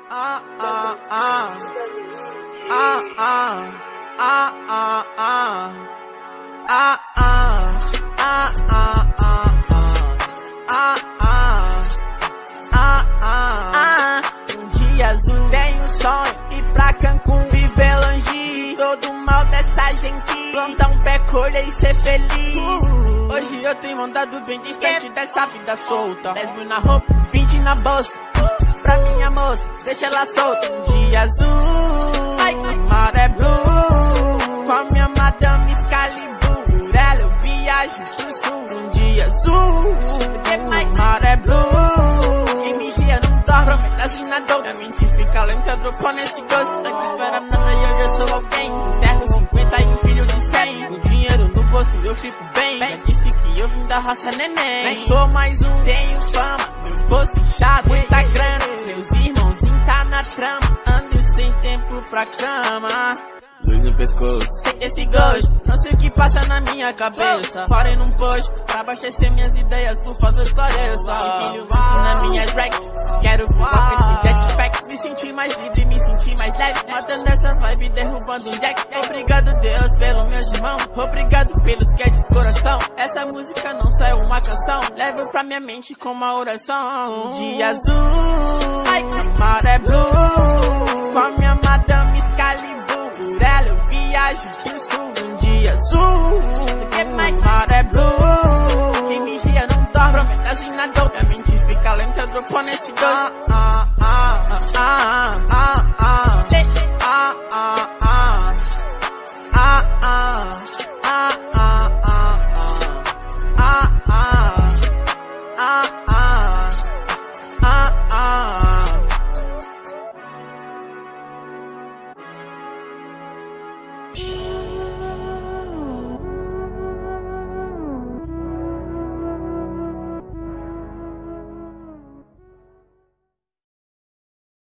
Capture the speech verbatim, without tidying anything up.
ah, ah, ah, ah, ah, ah, ah, ah, ah, ah, ah, ah, ah, ah. Um dia azul, tenho um sonho, ir pra Cancún, viver longe, todo mal dessa gente, plantar um pé, colher e ser feliz. Uh, hoje eu tenho andado bem distante dessa vida solta, dez mil na roupa, vinte na bolsa, uh, pra minha moça, deixa ela solta. Um dia azul, ai, mar é blue, com a minha madame Excalibur, por ela eu viajo pro sul. Um dia azul, mar é blue, quem vigia não dorme, promete assinador, a mente fica lenta, dropou nesse gosto. Antes era nada e hoje eu sou alguém, enterro cinquenta e um filho de cem, o dinheiro no bolso eu fico bem, já disse que eu vim da raça neném, nem sou mais um, tenho fama, meu bolso inchado, muita grana, meus irmãozinhos tá na trama, ando sem tempo pra cama, luz no pescoço, sem esse gosto, não sei o que passa na minha cabeça. Parei num post pra abastecer minhas ideias, por favor esclareça. Filho vídeo nas minhas racks, quero voar com esse jetpack, me sentir mais livre, me sentir mais leve, matando essa vibe, derrubando um jack. Obrigado Deus pelo meu irmão, obrigado pelos que é de coração. Essa música não só é uma canção, levo pra minha mente com uma oração. Um dia azul, ai, mar é blue, com a minha madame Excalibur, por ela eu viajo pro sul. Um dia azul, mar é blue, quem vigia não dorme, promete assinador, minha mente fica lenta, dropou nesse gosto. Ah, ah, ah, ah, ah.